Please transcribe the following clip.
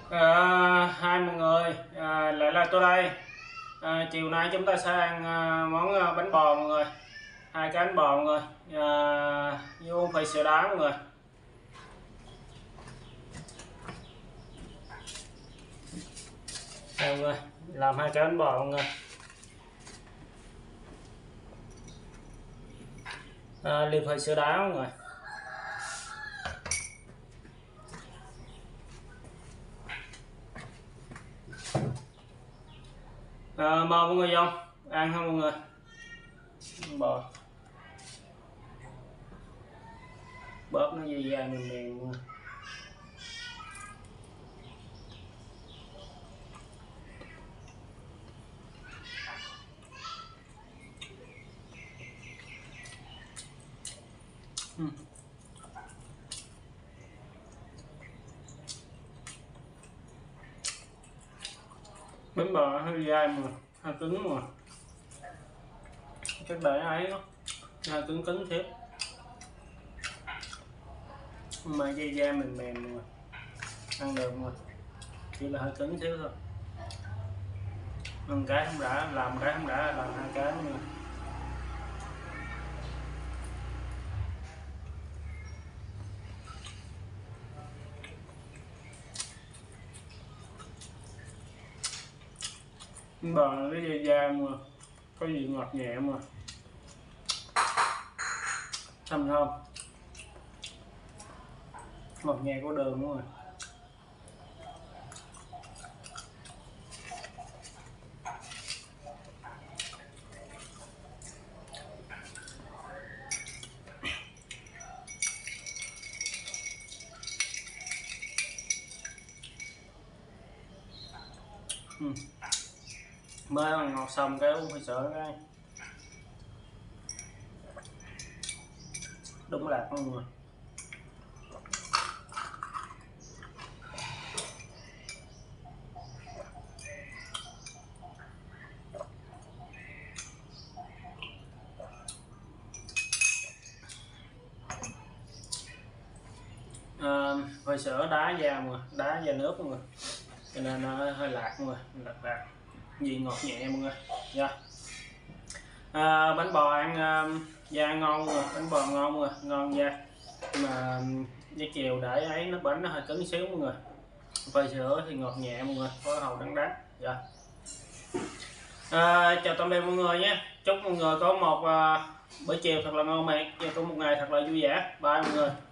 Hai mọi người, lại là tôi đây. Chiều nay chúng ta sẽ ăn món bánh bò mọi người, hai cái bánh bò mọi người, với uống phơi sữa đá mọi người. Đây mọi người, làm hai cái bánh bò mọi người. Ly phơi sữa đá mọi người. Mời mọi người vô ăn không mọi người. Bò bóp nó dai dai mềm mềm mọi người. Bánh bò hơi dai mà hơi cứng mà chắc để ấy nó hơi cứng cứng xíu mà dai dai mềm mềm mà ăn được mà chỉ là hơi cứng xíu thôi. Ăn cái không đã, làm cái không đã, làm hai cái nữa. Bò cái dai dai mà có gì ngọt nhẹ mà thơm thơm, ngọt nhẹ của đường luôn rồi. Mới ăn ngọt xong cái uống phải sợ cái đúng lạc luôn rồi. Hơi sữa đá da mà đá da nước mọi người, cho nên nó hơi lạc mọi người, lạc gì ngọt nhẹ mọi người nha. Bánh bò ăn da ngon rồi, bánh bò ngon rồi, ngon da mà với chiều để ấy nó bánh nó hơi cứng xíu mọi người. Phơi sữa thì ngọt nhẹ mọi người, có hàu đắng đắng. Dạ. Chào tạm biệt mọi người nhé, chúc mọi người có một bữa chiều thật là ngon miệng và có một ngày thật là vui vẻ. Bye mọi người.